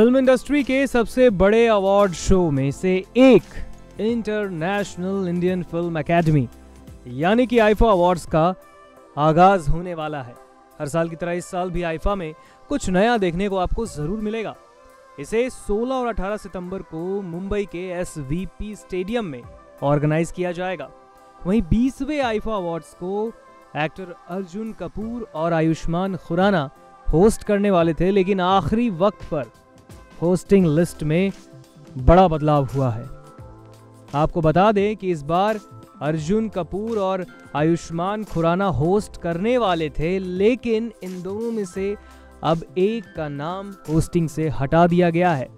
Film industry के सबसे बड़े अवार्ड शो में से एक इंटरनेशनल इंडियन फिल्म एकेडमी यानी कि आईफा अवार्ड्स का आगाज होने वाला है। हर साल की तरह इस साल भी आईफा में कुछ नया देखने को आपको जरूर मिलेगा। इसे 16 और 18 सितंबर को मुंबई के SVP स्टेडियम में ऑर्गेनाइज किया जाएगा। वहीं 20वें आईफा अवार्ड्स को एक्टर अर्जुन कपूर और आयुष्मान खुराना होस्ट करने वाले थे, लेकिन आखिरी वक्त पर होस्टिंग लिस्ट में बड़ा बदलाव हुआ है। आपको बता दें कि इस बार अर्जुन कपूर और आयुष्मान खुराना होस्ट करने वाले थे, लेकिन इन दोनों में से अब एक का नाम होस्टिंग से हटा दिया गया है।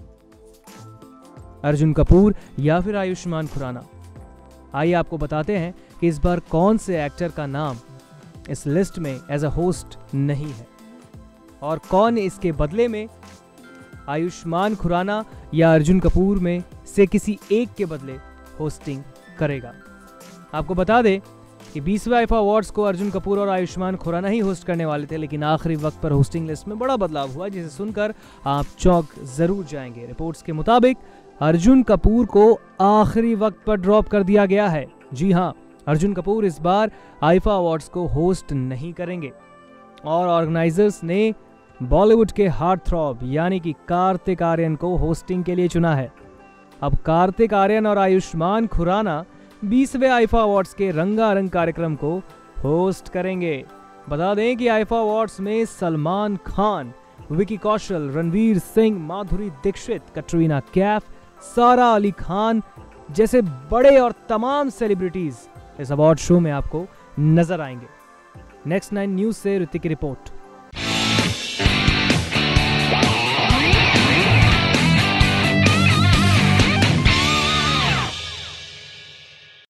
अर्जुन कपूर या फिर आयुष्मान खुराना। आइए आपको बताते हैं कि इस बार कौन से एक्टर का नाम इस लिस्ट में एज अ होस्ट नहीं है और कौन इसके बदले में आयुष्मान खुराना या अर्जुन कपूर में से किसी एक के बदले होस्टिंग करेगा। आपको बता दें कि 20वें आईफा अवार्ड्स को अर्जुन कपूर और आयुष्मान खुराना ही होस्ट करने वाले थे, लेकिन आखिरी वक्त पर होस्टिंग लिस्ट में बड़ा बदलाव हुआ, जिसे सुनकर आप चौंक जरूर जाएंगे। रिपोर्ट्स के मुताबिक अर्जुन कपूर को आखिरी वक्त पर ड्रॉप कर दिया गया है। जी हां, अर्जुन कपूर इस बार आईफा अवार्ड्स को होस्ट नहीं करेंगे और ऑर्गेनाइजर्स ने बॉलीवुड के हार्ट थ्रॉब यानी कि कार्तिक आर्यन को होस्टिंग के लिए चुना है। अब कार्तिक आर्यन और आयुष्मान खुराना 20वें आईफा अवार्ड्स के रंगारंग कार्यक्रम को होस्ट करेंगे। बता दें कि आईफा अवार्ड्स में सलमान खान, विकी कौशल, रणवीर सिंह, माधुरी दीक्षित, कटरीना कैफ, सारा अली खान जैसे बड़े और तमाम सेलिब्रिटीज इस अवार्ड शो में आपको नजर आएंगे। नेक्स्ट 9 न्यूज से ऋतिक की रिपोर्ट।